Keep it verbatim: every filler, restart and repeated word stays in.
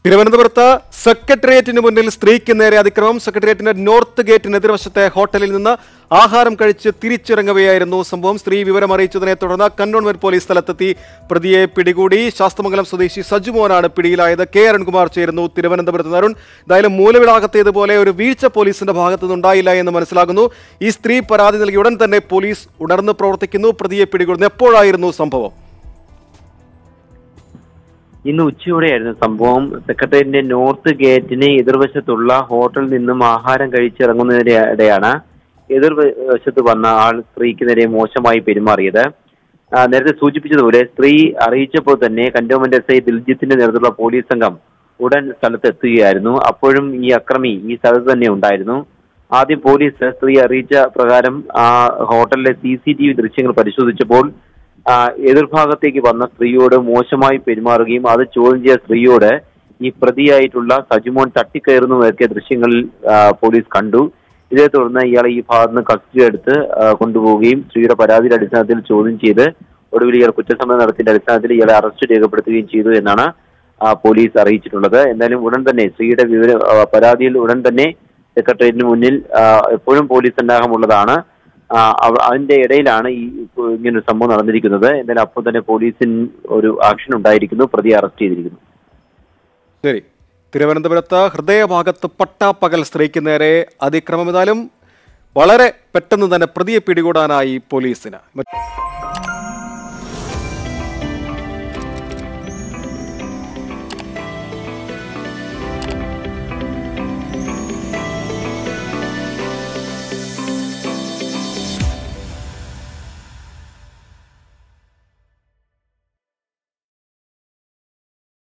തിരുവനന്തപുരത്ത് സെക്രട്ടേറിയറ്റിന് മുന്നിൽ സ്ത്രീക്ക് നേരെ അതിക്രമം. സെക്രട്ടേറിയറ്റിന്റെ നോർത്ത് ഗേറ്റിന് എതിർവശത്തെ ഹോട്ടലിൽ നിന്ന് ആഹാരം കഴിച്ച് തിരിച്ചിറങ്ങവെയായിരുന്നു സംഭവം. സ്ത്രീ വിവരം അറിയിച്ചതിനെ തുടർന്ന് കന്റോൺമെന്റ് പോലീസ് സ്ഥലത്തെത്തി പ്രതിയെ പിടികൂടി. ശാസ്തമംഗലം സ്വദേശി സജുമോനാണ് പിടിയിലായത്. കെ അരുൺകുമാർ ചേരുന്നു തിരുവനന്തപുരത്ത് നിന്ന്. അരുൺ, എന്തായാലും മൂലവിളാകത്തേതുപോലെ ഒരു വീഴ്ച പോലീസിന്റെ ഭാഗത്തു നിന്നുണ്ടായില്ല എന്ന് മനസ്സിലാകുന്നു. ഈ സ്ത്രീ പരാതി നൽകി ഉടൻ തന്നെ പോലീസ് ഉണർന്ന് പ്രവർത്തിക്കുന്നു, പ്രതിയെ പിടികൂടുന്നു. എപ്പോഴായിരുന്നു സംഭവം? ഇന്ന് ഉച്ചയോടെയായിരുന്നു സംഭവം. സെക്രട്ടേറിയറ്റിന്റെ നോർത്ത് ഗേറ്റിന് എതിർവശത്തുള്ള ഹോട്ടലിൽ നിന്നും ആഹാരം കഴിച്ചിറങ്ങുന്നതിനിടെയാണ് എതിർവശത്ത് വന്ന ആൾ സ്ത്രീക്ക് നേരെ മോശമായി പെരുമാറിയത്. നേരത്തെ സൂചിപ്പിച്ചതുപോലെ സ്ത്രീ അറിയിച്ചപ്പോൾ തന്നെ കന്റോൺമെന്റ് എസ് ഐ ദിൽജിത്തിന്റെ നേതൃത്വത്തിലുള്ള പോലീസ് സംഘം ഉടൻ സ്ഥലത്ത് എത്തുകയായിരുന്നു. അപ്പോഴും ഈ അക്രമി ഈ സ്ഥലത്ത് തന്നെ ഉണ്ടായിരുന്നു. ആദ്യം പോലീസ് സ്ത്രീ അറിയിച്ച പ്രകാരം ആ ഹോട്ടലിലെ സി സി ടി വി ദൃശ്യങ്ങൾ പരിശോധിച്ചപ്പോൾ എതിർഭാഗത്തേക്ക് വന്ന സ്ത്രീയോട് മോശമായി പെരുമാറുകയും അത് ചോദ്യം ചെയ്ത സ്ത്രീയോട് ഈ പ്രതിയായിട്ടുള്ള സജുമോൻ തട്ടിക്കയറുന്നതൊക്കെ ദൃശ്യങ്ങളിൽ പോലീസ് കണ്ടു. ഇതേ തുടർന്ന് ഇയാളെ ഈ ഭാഗത്ത് നിന്ന് കസ്റ്റഡി എടുത്ത് കൊണ്ടുപോവുകയും സ്ത്രീയുടെ പരാതിയുടെ അടിസ്ഥാനത്തിൽ ചോദ്യം ചെയ്ത് ഒടുവിൽ ഇയാൾ കുറ്റസമ്മതം നടത്തിയ അടിസ്ഥാനത്തിൽ ഇയാളെ അറസ്റ്റ് രേഖപ്പെടുത്തുകയും ചെയ്തു എന്നാണ് പോലീസ് അറിയിച്ചിട്ടുള്ളത്. എന്തായാലും ഉടൻ തന്നെ സ്ത്രീയുടെ വിവര പരാതിയിൽ ഉടൻ തന്നെ സെക്രട്ടേറിയറ്റിന് മുന്നിൽ എപ്പോഴും പോലീസ് സന്നാഹമുള്ളതാണ്. അതിന്റെ ഇടയിലാണ് ഈ ഇങ്ങനൊരു സംഭവം നടന്നിരിക്കുന്നത്. എന്തായാലും അപ്പോൾ തന്നെ പോലീസിന് ഒരു ആക്ഷൻ ഉണ്ടായിരിക്കുന്നു, പ്രതിയെ അറസ്റ്റ് ചെയ്തിരിക്കുന്നു. ശരി, തിരുവനന്തപുരത്ത് ഹൃദയഭാഗത്ത് പട്ടാപ്പകൽ സ്ത്രീക്ക് നേരെ അതിക്രമം. എന്നാലും വളരെ പെട്ടെന്ന് തന്നെ പ്രതിയെ പിടികൂടാനായി പോലീസിന്.